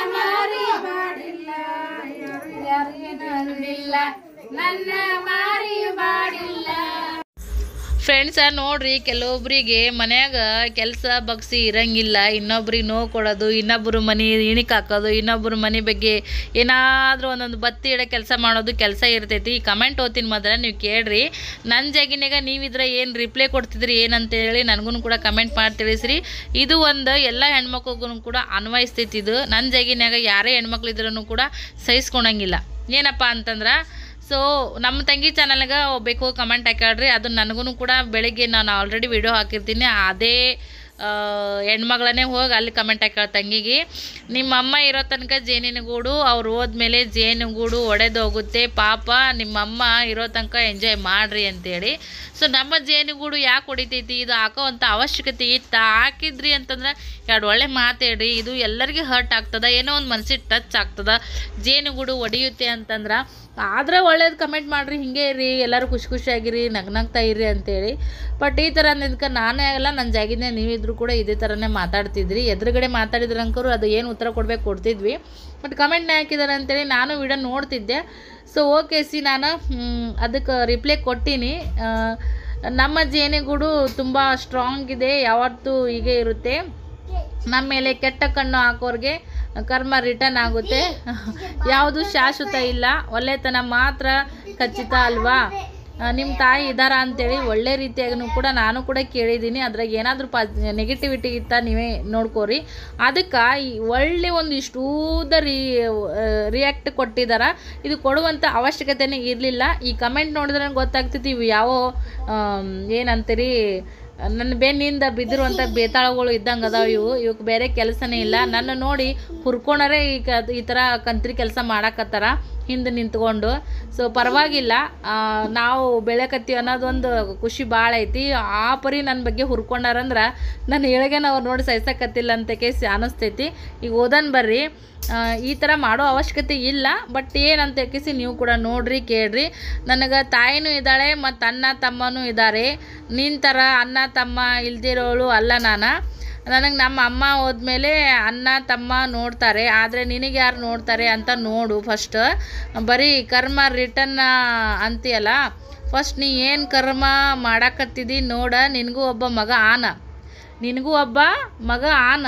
ಫ್ರೆಂಡ್ಸ ನೋಡ್ರಿ, ಕೆಲವೊಬ್ಬರಿಗೆ ಮನ್ಯಾಗ ಕೆಲಸ ಬಗ್ಸಿ ಇರಂಗಿಲ್ಲ. ಇನ್ನೊಬ್ರಿಗೆ ನೋವು ಕೊಡೋದು, ಇನ್ನೊಬ್ಬರು ಮನೆ ಇಣಿಕೆ ಹಾಕೋದು, ಇನ್ನೊಬ್ಬರು ಮನೆ ಬಗ್ಗೆ ಏನಾದರೂ ಒಂದೊಂದು ಬತ್ತಿ ಇಡೋ ಕೆಲಸ ಮಾಡೋದು ಕೆಲಸ ಇರ್ತೈತಿ. ಈ ಕಮೆಂಟ್ ಓದ್ತೀನಿ ಮೊದಲ, ನೀವು ಕೇಳ್ರಿ. ನನ್ನ ಜಾಗಿನಾಗ ನೀವಿದ್ರೆ ಏನು ರಿಪ್ಲೈ ಕೊಡ್ತಿದ್ರಿ ಏನಂತೇಳಿ ನನಗೂ ಕೂಡ ಕಮೆಂಟ್ ಮಾಡಿ ತಿಳಿಸ್ರಿ. ಇದು ಒಂದು ಎಲ್ಲ ಹೆಣ್ಮಕ್ಳಿಗೂ ಕೂಡ ಅನ್ವಯಿಸ್ತೈತಿ. ಇದು ನನ್ನ ಜಾಗಿನಾಗ ಯಾರೇ ಹೆಣ್ಮಕ್ಳು ಇದ್ರೂ ಕೂಡ ಸಹಿಸ್ಕೊಳಂಗಿಲ್ಲ. ಏನಪ್ಪ ಅಂತಂದ್ರೆ, ಸೊ ನಮ್ಮ ತಂಗಿ ಚಾನಲ್ಗೆ ಬೇಕು ಕಮೆಂಟ್ ಹಾಕ್ಯಾಳ್ರಿ. ಅದು ನನಗೂ ಕೂಡ ಬೆಳಗ್ಗೆ ನಾನು ಆಲ್ರೆಡಿ ವಿಡಿಯೋ ಹಾಕಿರ್ತೀನಿ. ಅದೇ ಹೆಣ್ಮಗಳನ್ನೇ ಹೋಗಿ ಅಲ್ಲಿ ಕಮೆಂಟ್ ಹಾಕ್ಯಾಳ ತಂಗಿಗೆ, ನಿಮ್ಮ ಅಮ್ಮ ಇರೋ ತನಕ ಜೇನಿನಗೂಡು, ಅವ್ರು ಹೋದ್ಮೇಲೆ ಜೇನುಗೂಡು ಒಡೆದೋಗುತ್ತೆ, ಪಾಪ ನಿಮ್ಮಮ್ಮ ಇರೋ ತನಕ ಎಂಜಾಯ್ ಮಾಡಿರಿ ಅಂತೇಳಿ. ಸೊ ನಮ್ಮ ಜೇನುಗೂಡು ಯಾಕೆ ಹೊಡಿತೈತಿ, ಇದು ಹಾಕೋವಂಥ ಅವಶ್ಯಕತೆ ಇತ್ತು. ಹಾಕಿದ್ರಿ ಅಂತಂದ್ರೆ ಎರಡು ಒಳ್ಳೆ ಮಾತೇಳ್ರಿ. ಇದು ಎಲ್ಲರಿಗೂ ಹರ್ಟ್ ಆಗ್ತದೆ, ಏನೋ ಒಂದು ಮನಸ್ಸಿಗೆ ಟಚ್ ಆಗ್ತದೆ. ಜೇನುಗೂಡು ಹೊಡಿಯುತ್ತೆ ಅಂತಂದ್ರೆ ಆದ್ರೆ ಒಳ್ಳೇದು ಕಮೆಂಟ್ ಮಾಡಿರಿ, ಹಿಂಗೆ ಇರಿ, ಎಲ್ಲರೂ ಖುಷಿ ಖುಷಿಯಾಗಿರಿ, ನಗ್ನಗ್ತಾ ಇರ್ರಿ ಅಂತೇಳಿ. ಬಟ್ ಈ ಥರ ಅಂದಿದ್ದಕ್ಕೆ ನಾನೇ ಆಗಲ್ಲ, ನನ್ನ ಜಾಗಿನೇ ನೀವಿದ್ರು ಕೂಡ ಇದೇ ಥರನೇ ಮಾತಾಡ್ತಿದ್ರಿ. ಎದುರುಗಡೆ ಮಾತಾಡಿದ್ರಂಕರು ಅದು ಏನು ಉತ್ತರ ಕೊಡ್ಬೇಕು ಕೊಡ್ತಿದ್ವಿ. ಬಟ್ ಕಮೆಂಟ್ನ ಹಾಕಿದ್ದಾರೆ ಅಂತೇಳಿ ನಾನು ವಿಡಿಯೋ ನೋಡ್ತಿದ್ದೆ. ಸೊ ಓಕೆ ಸಿ ನಾನು ಅದಕ್ಕೆ ರಿಪ್ಲೈ ಕೊಟ್ಟೀನಿ. ನಮ್ಮ ಜೇನುಗೂಡು ತುಂಬ ಸ್ಟ್ರಾಂಗ್ ಇದೆ, ಯಾವತ್ತೂ ಹೀಗೆ ಇರುತ್ತೆ. ನಮ್ಮ ಮೇಲೆ ಕೆಟ್ಟ ಕಣ್ಣು ಹಾಕೋರಿಗೆ ಕರ್ಮ ರಿಟರ್ನ್ ಆಗುತ್ತೆ. ಯಾವುದು ಶಾಶ್ವತ ಇಲ್ಲ, ಒಳ್ಳೆತನ ಮಾತ್ರ ಖಚಿತ ಅಲ್ವಾ. ನಿಮ್ಮ ತಾಯಿ ಇದ್ದಾರ ಅಂತೇಳಿ ಒಳ್ಳೆ ರೀತಿಯಾಗೂ ಕೂಡ ನಾನು ಕೂಡ ಕೇಳಿದ್ದೀನಿ. ಅದ್ರಾಗ ಏನಾದರೂ ಪಾ ನೆಗೆಟಿವಿಟಿ ಇತ್ತ ನೀವೇ ನೋಡ್ಕೋರಿ. ಅದಕ್ಕೆ ಈ ಒಳ್ಳೆ ಒಂದು ಇಷ್ಟೂದ ರೀ ರಿಯಾಕ್ಟ್ ಕೊಟ್ಟಿದ್ದಾರೆ. ಇದು ಕೊಡುವಂಥ ಅವಶ್ಯಕತೆನೇ ಇರಲಿಲ್ಲ. ಈ ಕಮೆಂಟ್ ನೋಡಿದ್ರೆ ನನಗೆ ಗೊತ್ತಾಗ್ತೈತಿ ಇವು ಯಾವ ಏನಂತೀರಿ, ನನ್ನ ಬೆನ್ನಿಂದ ಬಿದ್ದಿರುವಂಥ ಬೇತಾಳಗಳು ಇದ್ದಂಗೆ ಅದಾವೆ ಇವು. ಇವಕ್ಕೆ ಬೇರೆ ಕೆಲಸನೇ ಇಲ್ಲ. ನನ್ನ ನೋಡಿ ಹುರ್ಕೊಳರೇ ಈ ಕ ಈ ಥರ ಕಂತ್ರಿ ಕೆಲಸ ಮಾಡಾಕತ್ತಾರ ಹಿಂದೆ ನಿಂತ್ಕೊಂಡು. ಸೊ ಪರವಾಗಿಲ್ಲ, ನಾವು ಬೆಳೆಕತ್ತೀವಿ ಅನ್ನೋದೊಂದು ಖುಷಿ ಭಾಳ ಐತಿ. ಆ ಪರಿ ನನ್ನ ಬಗ್ಗೆ ಹುರ್ಕೊಂಡಾರಂದ್ರೆ ನನ್ನ ಹೇಳಿಗೆನ ಅವ್ರು ನೋಡಿ ಸಹಿಸಕತ್ತಿಲ್ಲ ಅಂತ ಕೇಸಿ ಅನ್ನಿಸ್ತೈತಿ. ಈಗ ಓದನ್ ಬರ್ರಿ, ಈ ಥರ ಮಾಡೋ ಅವಶ್ಯಕತೆ ಇಲ್ಲ. ಬಟ್ ಏನಂತ ಕೇಸಿ ನೀವು ಕೂಡ ನೋಡ್ರಿ, ಕೇಳ್ರಿ. ನನಗೆ ತಾಯಿನೂ ಇದ್ದಾಳೆ ಮತ್ತು ಅಣ್ಣ ತಮ್ಮನೂ ಇದ್ದಾರೆ. ನಿನ್ನ ಥರ ಅಣ್ಣ ತಮ್ಮ ಇಲ್ದಿರೋಳು ಅಲ್ಲ ನಾನು. ನನಗೆ ನಮ್ಮ ಅಮ್ಮ ಹೋದ್ಮೇಲೆ ಅಣ್ಣ ತಮ್ಮ ನೋಡ್ತಾರೆ, ಆದರೆ ನಿನಗೆ ಯಾರು ನೋಡ್ತಾರೆ ಅಂತ ನೋಡು ಫಸ್ಟ್. ಬರೀ ಕರ್ಮ ರಿಟರ್ನ್ ಅಂತೀಯಲ್ಲ, ಫಸ್ಟ್ ನೀ ಏನು ಕರ್ಮ ಮಾಡಾಕತ್ತಿದ್ದಿ ನೋಡ. ನಿನಗೂ ಒಬ್ಬ ಮಗ ಆನ, ನಿನಗೂ ಒಬ್ಬ ಮಗ ಆನ.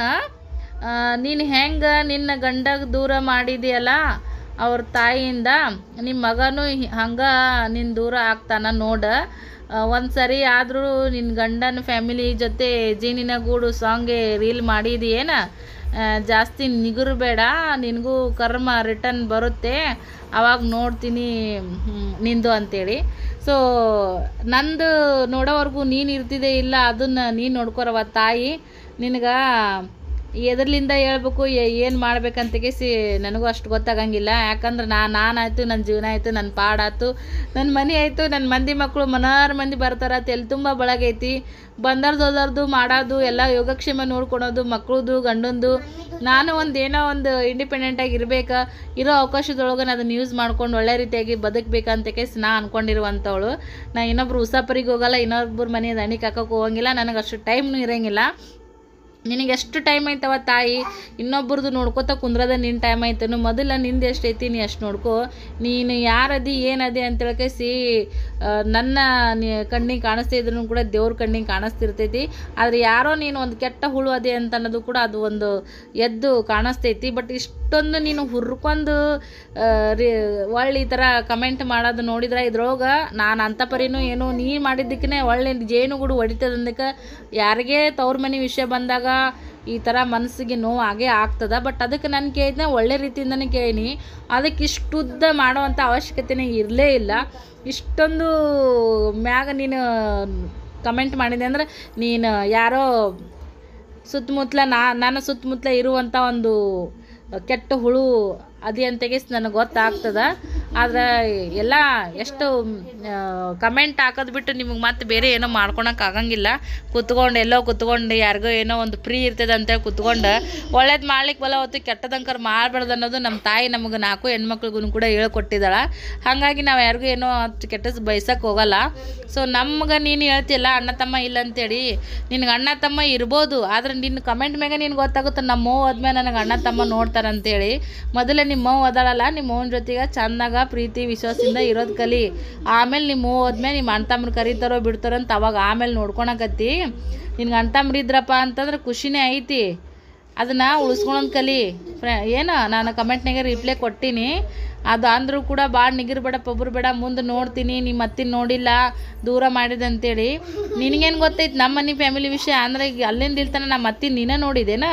ನೀನು ಹೆಂಗೆ ನಿನ್ನ ಗಂಡಗೆ ದೂರ ಮಾಡಿದೆಯಲ್ಲ ಅವ್ರ ತಾಯಿಯಿಂದ, ನಿಮ್ಮ ಮಗನೂ ಹಂಗೆ ನಿನ್ನ ದೂರ ಆಗ್ತಾನ ನೋಡ. ಒಂದು ಸರಿ ಆದರೂ ನಿನ್ನ ಗಂಡನ ಫ್ಯಾಮಿಲಿ ಜೊತೆ ಜೇನಿನ ಗೂಡು ಸಾಂಗ್ಗೆ ರೀಲ್ ಮಾಡಿದೆಯೇನ, ಜಾಸ್ತಿ ನಿಗುರು ಬೇಡ, ನಿನಗೂ ಕರ್ಮ ರಿಟರ್ನ್ ಬರುತ್ತೆ, ಅವಾಗ ನೋಡ್ತೀನಿ ನಿಂದು ಅಂತೇಳಿ. ಸೊ ನಂದು ನೋಡೋವರೆಗೂ ನೀನು ಇರ್ತಿದ್ದೇ ಇಲ್ಲ, ಅದನ್ನು ನೀನು ನೋಡ್ಕೊರವ ತಾಯಿ. ನಿನಗೆ ಎದರ್ಲಿಂದ ಹೇಳ್ಬೇಕು ಏನು ಮಾಡ್ಬೇಕಂತಗೇಸಿ ನನಗೂ ಅಷ್ಟು ಗೊತ್ತಾಗಂಗಿಲ್ಲ. ಯಾಕಂದ್ರೆ ನಾ ನಾನಾಯ್ತು, ನನ್ನ ಜೀವನ ಆಯಿತು, ನನ್ನ ಪಾಡಾಯ್ತು, ನನ್ನ ಮನೆ ಆಯಿತು, ನನ್ನ ಮಂದಿ ಮಕ್ಕಳು ಮನಾರು ಮಂದಿ ಬರ್ತಾರೆ, ತೆಲ್ ತುಂಬ ಬಳಗೈತಿ. ಬಂದರ್ದು ಹೋದರ್ದು ಮಾಡೋದು ಎಲ್ಲ ಯೋಗಕ್ಷೇಮ ನೋಡ್ಕೊಳೋದು, ಮಕ್ಕಳದು ಗಂಡಂದು. ನಾನು ಒಂದು ಏನೋ ಒಂದು ಇಂಡಿಪೆಂಡೆಂಟಾಗಿ ಇರಬೇಕು, ಇರೋ ಅವಕಾಶದೊಳಗೆ ನಾನು ಅದನ್ನು ಯೂಸ್ ಮಾಡ್ಕೊಂಡು ಒಳ್ಳೆ ರೀತಿಯಾಗಿ ಬದುಕಬೇಕಂತ ಕೇಸ್ ನಾ ಅಂದ್ಕೊಂಡಿರುವಂಥವಳು. ನಾ ಇನ್ನೊಬ್ರು ಉಸಾಪರಿಗೆ ಹೋಗಲ್ಲ, ಇನ್ನೊಬ್ರು ಮನೆ ದಣಿಗೆ ಹಾಕೋಕೆ ಹೋಗಂಗಿಲ್ಲ, ನನಗೆ ಅಷ್ಟು ಟೈಮ್ನೂ ಇರೋಂಗಿಲ್ಲ. ನಿನಗೆ ಎಷ್ಟು ಟೈಮ್ ಐತವ ತಾಯಿ, ಇನ್ನೊಬ್ರದ್ದು ನೋಡ್ಕೋತ ಕುಂದ್ರದ ನಿನ್ನ ಟೈಮ್ ಐತನು. ಮೊದಲ ನಿಂದು ಎಷ್ಟೈತಿ ನೀ ಅಷ್ಟು ನೋಡ್ಕೊ. ನೀನು ಯಾರದಿ ಏನದಿ ಅಂತೇಳ್ಕೇಸಿ ನನ್ನ ಕಣ್ಣಿಗೆ ಕಾಣಿಸ್ತಾ ಇದ್ರೂ ಕೂಡ ದೇವ್ರ ಕಣ್ಣಿಗೆ ಕಾಣಿಸ್ತಿರ್ತೈತಿ. ಆದರೆ ಯಾರೋ ನೀನು ಒಂದು ಕೆಟ್ಟ ಹುಳು ಅದೇ ಅಂತ ಅನ್ನೋದು ಕೂಡ ಅದು ಒಂದು ಎದ್ದು ಕಾಣಿಸ್ತೈತಿ. ಬಟ್ ಇಷ್ಟೊಂದು ನೀನು ಹುರ್ಕೊಂಡು ಒಳ್ಳೆ ಈ ಥರ ಕಮೆಂಟ್ ಮಾಡೋದು ನೋಡಿದ್ರೆ ಇದ್ರೊಳಗೆ ನಾನು ಅಂಥ ಪರಿನೂ ಏನು ನೀ ಮಾಡಿದ್ದಕ್ಕೇ ಒಳ್ಳೆ ಜೇನುಗೂಡು ಹೊಡಿತದಂದಕ್ಕೆ ಯಾರಿಗೇ ತವ್ರ ಮನೆ ವಿಷಯ ಬಂದಾಗ ಈ ಥರ ಮನಸ್ಸಿಗೆ ನೋವು ಆಗೇ ಆಗ್ತದೆ. ಬಟ್ ಅದಕ್ಕೆ ನಾನು ಕೇಳಿದ್ನ ಒಳ್ಳೆ ರೀತಿಯಿಂದನೇ ಕೇಳೀನಿ. ಅದಕ್ಕೆ ಇಷ್ಟುದ್ದ ಮಾಡೋವಂಥ ಅವಶ್ಯಕತೆನೇ ಇರಲೇ ಇಲ್ಲ. ಇಷ್ಟೊಂದು ಮ್ಯಾಗ ನೀನು ಕಮೆಂಟ್ ಮಾಡಿದೆ ಅಂದ್ರೆ ನೀನು ಯಾರೋ ಸುತ್ತಮುತ್ತಲ ನಾ ನನ್ನ ಸುತ್ತಮುತ್ತಲ ಇರುವಂಥ ಒಂದು ಕೆಟ್ಟ ಹುಳು ಅದೇ ಅಂತೆಗೆ ನನಗೆ ಗೊತ್ತಾಗ್ತದೆ. ಆದರೆ ಎಲ್ಲ ಎಷ್ಟು ಕಮೆಂಟ್ ಹಾಕೋದು ಬಿಟ್ಟು ನಿಮಗೆ ಮತ್ತೆ ಬೇರೆ ಏನೋ ಮಾಡ್ಕೊಳಕ್ಕೆ ಆಗಂಗಿಲ್ಲ. ಕುತ್ಕೊಂಡು ಎಲ್ಲೋ ಕುತ್ಕೊಂಡು ಯಾರಿಗೋ ಏನೋ ಒಂದು ಫ್ರೀ ಇರ್ತದೆ ಅಂತೇಳಿ ಕುತ್ಕೊಂಡು ಒಳ್ಳೇದು ಮಾಡ್ಲಿಕ್ಕೆ ಬಲ ಹೊತ್ತು ಕೆಟ್ಟದಂಕರ್ ಮಾಡಬಾರ್ದು ಅನ್ನೋದು ನಮ್ಮ ತಾಯಿ ನಮಗೆ ನಾಲ್ಕು ಹೆಣ್ಮಕ್ಳಿಗೂ ಕೂಡ ಹೇಳ್ಕೊಟ್ಟಿದ್ದಾಳೆ. ಹಾಗಾಗಿ ನಾವು ಯಾರಿಗೂ ಏನೋ ಅಷ್ಟು ಕೆಟ್ಟದ್ದು ಬಯಸಕ್ಕೆ ಹೋಗಲ್ಲ. ಸೊ ನಮ್ಗೆ ನೀನು ಹೇಳ್ತಿಲ್ಲ ಅಣ್ಣ ತಮ್ಮ ಇಲ್ಲ ಅಂತೇಳಿ, ನಿನಗೆ ಅಣ್ಣ ತಮ್ಮ ಇರ್ಬೋದು, ಆದರೆ ನಿನ್ನ ಕಮೆಂಟ್ ಮ್ಯಾಗ ನೀನು ಗೊತ್ತಾಗುತ್ತೆ ನಮ್ಮ ಅವ್ವ ಆದ್ಮೇಲೆ ನನಗೆ ಅಣ್ಣ ತಮ್ಮ ನೋಡ್ತಾರಂತೇಳಿ. ಮೊದಲೇ ನಿಮ್ಮ ಅವ್ವ ಓದಾಳಲ್ಲ, ನಿಮ್ಮ ಅವ್ವನ ಜೊತೆಗೆ ಚೆನ್ನಾಗ ಪ್ರೀತಿ ವಿಶ್ವಾಸದಿಂದ ಇರೋದು ಕಲಿ. ಆಮೇಲೆ ನಿಮ್ಮ ಅವ್ವ ಹೋದ್ಮೇಲೆ ನಿಮ್ಮ ಅಣ್ಣ ತಮ್ಮರು ಕರೀತಾರೋ ಬಿಡ್ತಾರೋ ಅಂತ ಅವಾಗ ಆಮೇಲೆ ನೋಡ್ಕೊಳಕತ್ತಿ. ನಿನ್ಗೆ ಅಣ್ಣ ತಮ್ಮರು ಇದ್ರಪ್ಪ ಅಂತಂದ್ರೆ ಖುಷಿನೇ ಐತಿ, ಅದನ್ನು ಉಳಿಸ್ಕೊಳೋದು ಕಲಿ ಫ್ರೆ ಏನು. ನಾನು ಕಮೆಂಟ್ನಾಗೆ ರಿಪ್ಲೈ ಕೊಟ್ಟೀನಿ, ಅದು ಅಂದರೂ ಕೂಡ ಭಾಳ ನಿಗಿರು ಬೇಡ ಪೊಬ್ಬರು ಬೇಡ, ಮುಂದೆ ನೋಡ್ತೀನಿ, ನಿಮ್ಮ ಅತ್ತಿನ ನೋಡಿಲ್ಲ ದೂರ ಮಾಡಿದೆ ಅಂತೇಳಿ. ನಿನಗೇನು ಗೊತ್ತೈತಿ ನಮ್ಮ ಮನೆ ಫ್ಯಾಮಿಲಿ ವಿಷಯ ಅಂದರೆ ಈಗ ಅಲ್ಲಿಂದ ಇಲ್ತಾನೆ ನಮ್ಮ ಅತ್ತಿನ ನೀನೇ ನೋಡಿದೇನಾ?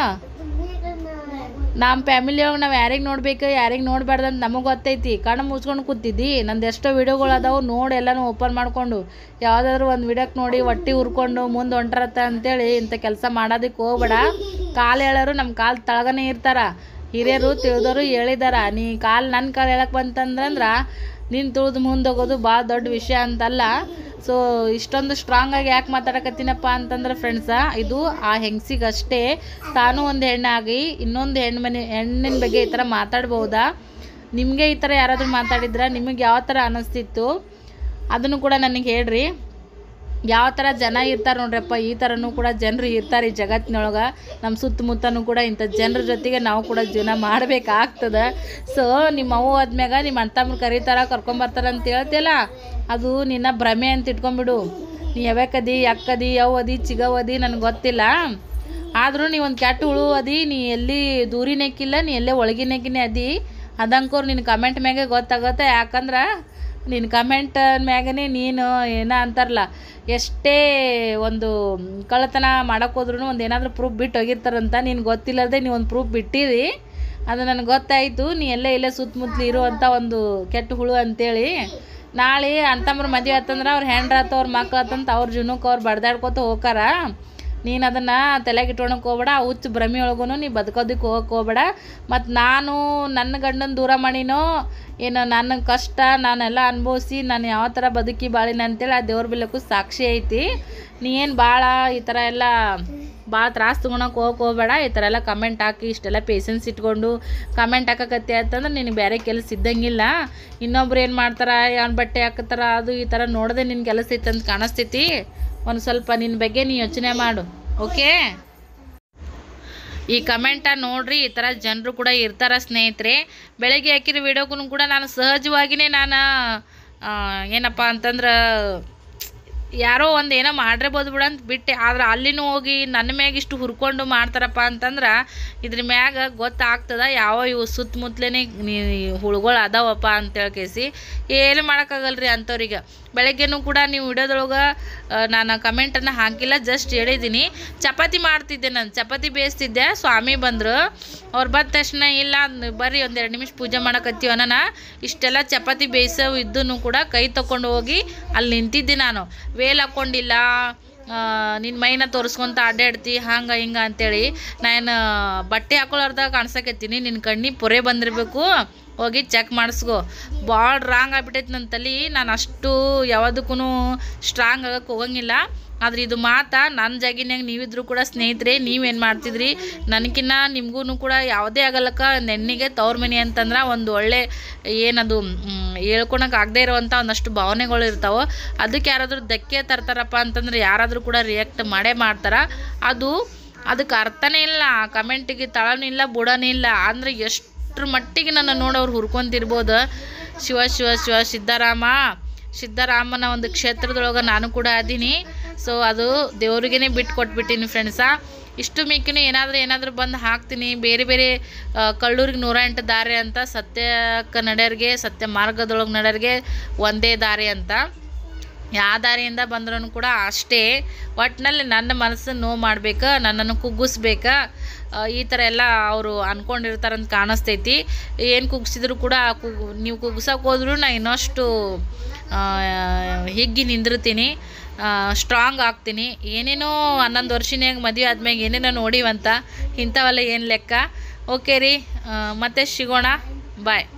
ನಮ್ಮ ಫ್ಯಾಮಿಲಿ ಒಳಗೆ ನಾವು ಯಾರಿಗೆ ನೋಡ್ಬೇಕು ಯಾರಿಗೆ ನೋಡಬಾರ್ದು ಅಂತ ನಮಗೆ ಗೊತ್ತೈತಿ. ಕಣ್ಣು ಮುಚ್ಕೊಂಡು ಕೂತಿದ್ದಿ. ನಂದು ಎಷ್ಟೋ ವೀಡಿಯೋಗಳು ಅದಾವೆ ನೋಡಿ, ಎಲ್ಲನೂ ಓಪನ್ ಮಾಡಿಕೊಂಡು ಯಾವುದಾದ್ರೂ ಒಂದು ವಿಡಿಯೋಕ್ಕೆ ನೋಡಿ ಹೊಟ್ಟೆ ಹುರ್ಕೊಂಡು ಮುಂದೆ ಹೊಂಟ್ರತ್ತ ಅಂತೇಳಿ ಇಂಥ ಕೆಲಸ ಮಾಡೋದಕ್ಕೆ ಹೋಗ್ಬೇಡ. ಕಾಲು ಹೇಳೋರು ನಮ್ಮ ಕಾಲು ತಳಗನೇ ಇರ್ತಾರ, ಹಿರಿಯರು ತಿಳಿದವರು ಹೇಳಿದಾರ. ನೀ ಕಾಲು ನನ್ನ ಕಾಲು ಹೇಳಕ್ಕೆ ಬಂತಂದ್ರಂದ್ರೆ ನೀನು ತುಳಿದು ಮುಂದೆ ಹೋಗೋದು ಭಾಳ ದೊಡ್ಡ ವಿಷಯ ಅಂತಲ್ಲ. ಸೊ ಇಷ್ಟೊಂದು ಸ್ಟ್ರಾಂಗಾಗಿ ಯಾಕೆ ಮಾತಾಡಕತ್ತೀನಪ್ಪ ಅಂತಂದ್ರೆ ಫ್ರೆಂಡ್ಸ, ಇದು ಆ ಹೆಂಗಸಿಗಷ್ಟೇ. ತಾನು ಒಂದು ಹೆಣ್ಣಾಗಿ ಇನ್ನೊಂದು ಹೆಣ್ಣು ಮನೆ ಹೆಣ್ಣಿನ ಬಗ್ಗೆ ಈ ಥರ ಮಾತಾಡ್ಬೋದಾ? ನಿಮಗೆ ಈ ಥರ ಯಾರಾದರೂ ಮಾತಾಡಿದ್ರೆ ನಿಮಗೆ ಯಾವ ಥರ ಅನ್ನಿಸ್ತಿತ್ತು ಅದನ್ನು ಕೂಡ ನನಗೆ ಹೇಳ್ರಿ. ಯಾವ ಥರ ಜನ ಇರ್ತಾರೆ ನೋಡ್ರಪ್ಪ, ಈ ಥರನೂ ಕೂಡ ಜನರು ಇರ್ತಾರೆ ಈ ಜಗತ್ತಿನೊಳಗೆ. ನಮ್ಮ ಸುತ್ತಮುತ್ತನೂ ಕೂಡ ಇಂಥ ಜನರ ಜೊತೆಗೆ ನಾವು ಕೂಡ ಜೀವನ ಮಾಡಬೇಕಾಗ್ತದೆ. ಸೊ ನಿಮ್ಮ ಅವ್ವ ಆದ್ಮ್ಯಾಗ ನಿಮ್ಮ ಅಣ್ಣ ತಮ್ಮರು ಕರೀತಾರ ಕರ್ಕೊಂಬರ್ತಾರೆ ಅಂತ ಹೇಳ್ತಿಲ್ಲ, ಅದು ನಿನ್ನ ಭ್ರಮೆ ಅಂತ ಇಟ್ಕೊಂಬಿಡು. ನೀ ಯಾವ್ಯಾಕದಿ ಅಕ್ಕದಿ ಯಾವದಿ ಚಿಗವದಿ ನನಗೆ ಗೊತ್ತಿಲ್ಲ, ಆದರೂ ನೀ ಒಂದು ಕೆಟ್ಟ ಹುಳು ಅದಿ. ನೀ ಎಲ್ಲಿ ದೂರಿನಕ್ಕಿಲ್ಲ, ನೀ ಎಲ್ಲೇ ಒಳಗಿನಕ್ಕಿನೇ ಅದಿ. ಅದಂಕೋರು ನಿನ್ನ ಕಮೆಂಟ್ ಮ್ಯಾಗೆ ಗೊತ್ತಾಗುತ್ತೆ. ಯಾಕಂದ್ರೆ ನಿನ್ನ ಕಮೆಂಟ್ ಮ್ಯಾಗನೇ ನೀನು ಏನೋ ಅಂತಾರಲ್ಲ, ಎಷ್ಟೇ ಒಂದು ಕಳ್ಳತನ ಮಾಡೋಕೆ ಹೋದ್ರೂ ಒಂದು ಏನಾದರೂ ಪ್ರೂಫ್ ಬಿಟ್ಟು ಹೋಗಿರ್ತಾರಂತ. ನೀನು ಗೊತ್ತಿಲ್ಲದೆ ನೀವು ಒಂದು ಪ್ರೂಫ್ ಬಿಟ್ಟಿರಿ, ಅದು ನನಗೆ ಗೊತ್ತಾಯಿತು. ನೀ ಎಲ್ಲೇ ಇಲ್ಲೇ ಸುತ್ತಮುತ್ತಲು ಇರುವಂಥ ಒಂದು ಕೆಟ್ಟ ಹುಳು ಅಂತೇಳಿ. ನಾಳೆ ಅಣ್ತಮ್ಮರು ಮದುವೆ ಆತಂದ್ರೆ ಅವ್ರು ಹೆಂಡ್ರಾತ ಅವ್ರ ಮಕ್ಳು ಆತಂತ ಅವ್ರ ಜೀವನಕ್ಕೆ ಅವ್ರು ಬಡ್ದಾಡ್ಕೊತ ಹೋಗಾರ. ನೀನು ಅದನ್ನು ತಲೆಗೆ ಇಟ್ಕೊಳಕ್ಕೆ ಹೋಗ್ಬೇಡ. ಆ ಹುಚ್ಚು ಭ್ರಮೆ ಒಳಗೂ ನೀ ಬದುಕೋದಕ್ಕೆ ಹೋಗಕ್ಕೆ ಹೋಗ್ಬೇಡ. ಮತ್ತು ನಾನು ನನ್ನ ಗಂಡನ ದೂರ ಮಾಡಿನೋ ಏನೋ ನನ್ನ ಕಷ್ಟ ನಾನೆಲ್ಲ ಅನುಭವಿಸಿ ನಾನು ಯಾವ ಥರ ಬದುಕಿ ಬಾಳಿನ ಅಂತೇಳಿ ಆ ದೇವ್ರ ಬಿಲ್ಲಕ್ಕೂ ಸಾಕ್ಷಿ ಐತಿ. ನೀ ಏನು ಭಾಳ ಈ ಥರ ಎಲ್ಲ ಭಾಳ ತ್ರಾಸು ತೊಗೊಳಕ್ಕೆ ಹೋಗಕ್ಕೆ ಹೋಗಬೇಡ. ಈ ಥರ ಎಲ್ಲ ಕಮೆಂಟ್ ಹಾಕಿ ಇಷ್ಟೆಲ್ಲ ಪೇಷನ್ಸ್ ಇಟ್ಕೊಂಡು ಕಮೆಂಟ್ ಹಾಕಕತ್ತೆ ಅಂತಂದ್ರೆ ನಿನಗೆ ಬೇರೆ ಕೆಲಸ ಇದ್ದಂಗಿಲ್ಲ. ಇನ್ನೊಬ್ರು ಏನು ಮಾಡ್ತಾರೆ, ಯಾವ ಬಟ್ಟೆ ಹಾಕ್ತಾರ, ಅದು ಈ ಥರ ನೋಡದೆ ನಿನ್ನ ಕೆಲಸ ಐತೆ ಅಂತ ಕಾಣಿಸ್ತೈತಿ. ಒಂದು ಸ್ವಲ್ಪ ನಿನ್ನ ಬಗ್ಗೆ ನೀ ಯೋಚನೆ ಮಾಡು, ಓಕೆ? ಈ ಕಮೆಂಟ ನೋಡ್ರಿ, ಈ ಥರ ಜನರು ಕೂಡ ಇರ್ತಾರೆ ಸ್ನೇಹಿತರೆ. ಬೆಳಗ್ಗೆ ಹಾಕಿರೋ ವಿಡಿಯೋಗೂ ಕೂಡ ನಾನು ಸಹಜವಾಗಿಯೇ ನಾನು ಏನಪ್ಪ ಅಂತಂದ್ರೆ ಯಾರೋ ಒಂದು ಏನೋ ಮಾಡಿರ್ಬೋದು ಬಿಡ ಅಂತ ಬಿಟ್ಟೆ. ಆದ್ರೆ ಅಲ್ಲಿನೂ ಹೋಗಿ ನನ್ನ ಮ್ಯಾಗ ಇಷ್ಟು ಹುರ್ಕೊಂಡು ಮಾಡ್ತಾರಪ್ಪ ಅಂತಂದ್ರೆ ಇದ್ರ ಮ್ಯಾಗ ಗೊತ್ತಾಗ್ತದ ಯಾವ ಇವು ಸುತ್ತಮುತ್ತಲೇ ನೀ ಹುಳುಗಳು ಅದಾವಪ್ಪ ಅಂತೇಳಿ ಕೇಸಿ ಏನು ಮಾಡೋಕ್ಕಾಗಲ್ರಿ ಅಂಥವ್ರಿಗೆ. ಬೆಳಗ್ಗೆನೂ ಕೂಡ ನೀವು ವಿಡಿಯೋದೊಳಗೆ ನಾನು ಕಮೆಂಟನ್ನು ಹಾಕಿಲ್ಲ, ಜಸ್ಟ್ ಹೇಳಿದ್ದೀನಿ. ಚಪಾತಿ ಮಾಡ್ತಿದ್ದೆ, ನಾನು ಚಪಾತಿ ಬೇಯಿಸ್ತಿದ್ದೆ. ಸ್ವಾಮಿ ಬಂದರು. ಅವ್ರು ಬಂದ ತಕ್ಷಣ ಇಲ್ಲ ಬರ್ರಿ ಒಂದೆರಡು ನಿಮಿಷ ಪೂಜೆ ಮಾಡಕತ್ತೀವಿ ಅನ್ನೋಣ ಇಷ್ಟೆಲ್ಲ ಚಪಾತಿ ಬೇಯಿಸೋ ಇದ್ದೂ ಕೂಡ ಕೈ ತೊಗೊಂಡು ಹೋಗಿ ಅಲ್ಲಿ ನಿಂತಿದ್ದೆ ನಾನು. ವೇಲ್ ಹಾಕ್ಕೊಂಡಿಲ್ಲ, ನಿನ್ನ ಮೈನ ತೋರಿಸ್ಕೊಂತ ಅಡ್ಡಾಡ್ತಿ ಹಂಗೆ ಹಿಂಗೆ ಅಂತೇಳಿ ನಾನು ಬಟ್ಟೆ ಹಾಕೊಳ್ಳಾರ್ದಾಗ ಕಾಣ್ಸಕತ್ತೀನಿ. ನಿನ್ನ ಕಣ್ಣಿಗೆ ಪೊರೆ ಬಂದಿರಬೇಕು, ಹೋಗಿ ಚೆಕ್ ಮಾಡಿಸ್ಕೊ. ಭಾಳ ರಾಂಗ್ ಆಗ್ಬಿಟ್ಟೈತೆ ನನ್ನ ತಲೆ. ನಾನು ಅಷ್ಟು ಯಾವುದಕ್ಕೂ ಸ್ಟ್ರಾಂಗ್ ಆಗಕ್ಕೆ ಹೋಗಂಗಿಲ್ಲ. ಆದ್ರೆ ಇದು ಮಾತಾ ನನ್ನ ಜಾಗಿನಾಗ ನೀವಿದ್ರು ಕೂಡ ಸ್ನೇಹಿತರೆ ನೀವೇನು ಮಾಡ್ತಿದ್ರಿ? ನನಗಿನ್ನ ನಿಮಗೂ ಕೂಡ ಯಾವುದೇ ಆಗಲ್ಲಕ್ಕ ನೆನ್ನಿಗೆ ತವ್ರ ಮನೆ ಅಂತಂದ್ರೆ ಒಂದು ಒಳ್ಳೆ ಏನದು ಹೇಳ್ಕೊಳಕ್ಕೆ ಆಗದೆ ಇರೋವಂಥ ಒಂದಷ್ಟು ಭಾವನೆಗಳು ಇರ್ತಾವೆ. ಅದಕ್ಕೆ ಯಾರಾದರೂ ಧಕ್ಕೆ ತರ್ತಾರಪ್ಪ ಅಂತಂದ್ರೆ ಯಾರಾದರೂ ಕೂಡ ರಿಯಾಕ್ಟ್ ಮಾಡೇ ಮಾಡ್ತಾರೆ. ಅದು ಅದಕ್ಕೆ ಅರ್ಥನೇ ಇಲ್ಲ, ಕಮೆಂಟಿಗೆ ತಳನೂ ಇಲ್ಲ ಬುಡನೂ ಇಲ್ಲ. ಅಂದರೆ ಎಷ್ಟರ ಮಟ್ಟಿಗೆ ನನ್ನ ನೋಡೋರು ಹುರ್ಕೊಂತಿರ್ಬೋದು. ಶಿವ ಶಿವ ಶಿವ ಸಿದ್ದರಾಮ ಸಿದ್ದರಾಮನ ಒಂದು ಕ್ಷೇತ್ರದೊಳಗೆ ನಾನು ಕೂಡ ಅದೀನಿ. ಸೊ ಅದು ದೇವ್ರಿಗೇ ಬಿಟ್ಟು ಕೊಟ್ಬಿಟ್ಟಿನಿ ಫ್ರೆಂಡ್ಸ. ಇಷ್ಟು ಮಿಕ್ಕಿನೂ ಏನಾದರೂ ಏನಾದರೂ ಬಂದು ಹಾಕ್ತೀನಿ. ಬೇರೆ ಬೇರೆ ಕಳ್ಳೂರಿಗೆ ನೂರ ಎಂಟು ದಾರಿ ಅಂತ, ಸತ್ಯಕ್ಕೆ ನಡೆಯೋರಿಗೆ ಸತ್ಯ ಮಾರ್ಗದೊಳಗೆ ನಡೆಯೋರಿಗೆ ಒಂದೇ ದಾರಿ ಅಂತ. ಯಾವ ದಾರಿಯಿಂದ ಬಂದ್ರೂ ಕೂಡ ಅಷ್ಟೇ. ಒಟ್ಟಿನಲ್ಲಿ ನನ್ನ ಮನಸ್ಸನ್ನು ನೋವು ಮಾಡ್ಬೇಕು, ನನ್ನನ್ನು ಕುಗ್ಗಿಸ್ಬೇಕು, ಈ ಥರ ಎಲ್ಲ ಅವರು ಅಂದ್ಕೊಂಡಿರ್ತಾರಂತ ಕಾಣಿಸ್ತೈತಿ. ಏನು ಕುಗ್ಸಿದ್ರು ಕೂಡ ಕುಗ್ ನೀವು ಕುಗ್ಸೋಕೆ ಹೋದ್ರೂ ನಾ ಇನ್ನಷ್ಟು ಹಿಗ್ಗಿ ನಿಂದಿರ್ತೀನಿ, ಸ್ಟ್ರಾಂಗ್ ಆಗ್ತೀನಿ. ಏನೇನೋ ಹನ್ನೊಂದು ವರ್ಷನ್ಯಾಗ ಮದುವೆ ಆದ್ಮ್ಯಾಗ ಏನೇನೋ ನೋಡಿವಂತ ಇಂಥವೆಲ್ಲ ಏನು ಲೆಕ್ಕ. ಓಕೆ ರೀ, ಮತ್ತೆ ಸಿಗೋಣ, ಬಾಯ್.